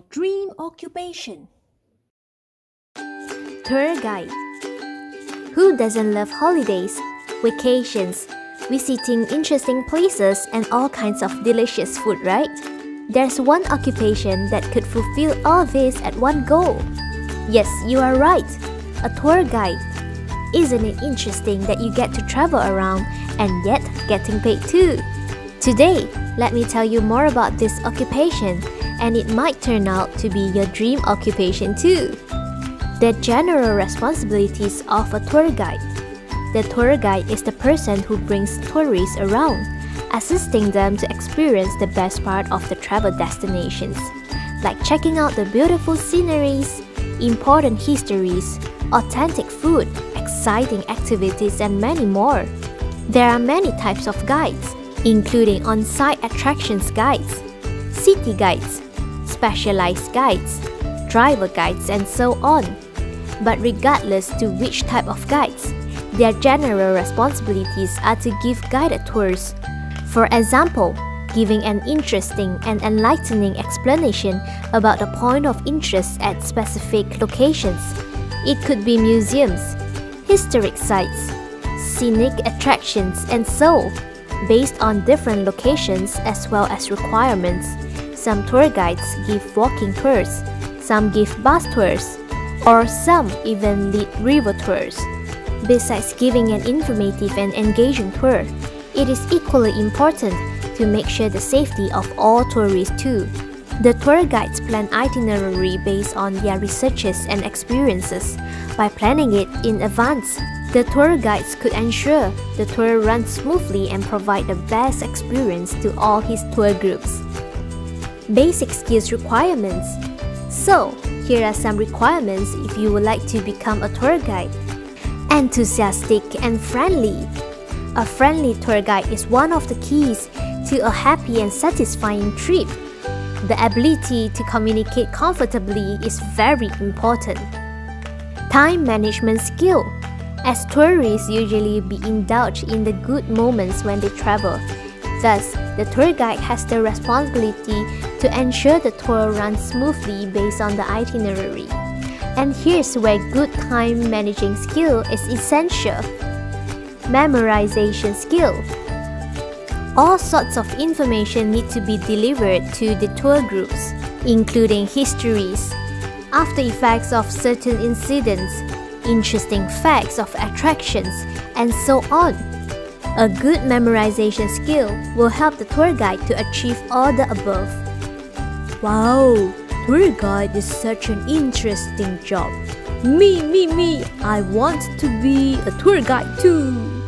Dream occupation. Tour guide. Who doesn't love holidays, vacations, visiting interesting places and all kinds of delicious food, right? There's one occupation that could fulfill all this at one go. Yes, you are right, a tour guide. Isn't it interesting that you get to travel around and yet getting paid too? Today, let me tell you more about this occupation, and it might turn out to be your dream occupation too. The general responsibilities of a tour guide. The tour guide is the person who brings tourists around, assisting them to experience the best part of the travel destinations, like checking out the beautiful sceneries, important histories, authentic food, exciting activities, and many more. There are many types of guides, including on-site attractions guides, city guides, specialized guides, driver guides, and so on. But regardless to which type of guides, their general responsibilities are to give guided tours. For example, giving an interesting and enlightening explanation about the point of interest at specific locations. It could be museums, historic sites, scenic attractions, and so, based on different locations as well as requirements. Some tour guides give walking tours, some give bus tours, or some even lead river tours. Besides giving an informative and engaging tour, it is equally important to make sure the safety of all tourists too. The tour guides plan itinerary based on their researches and experiences. By planning it in advance, the tour guides could ensure the tour runs smoothly and provide the best experience to all his tour groups. Basic skills requirements. So, here are some requirements if you would like to become a tour guide. Enthusiastic and friendly. A friendly tour guide is one of the keys to a happy and satisfying trip. The ability to communicate comfortably is very important. Time management skill. As tourists usually be indulged in the good moments when they travel. Thus, the tour guide has the responsibility to ensure the tour runs smoothly based on the itinerary. And here's where good time managing skill is essential. Memorization skill. All sorts of information need to be delivered to the tour groups, including histories, after effects of certain incidents, interesting facts of attractions, and so on. A good memorization skill will help the tour guide to achieve all the above. Wow, tour guide is such an interesting job. Me, I want to be a tour guide too.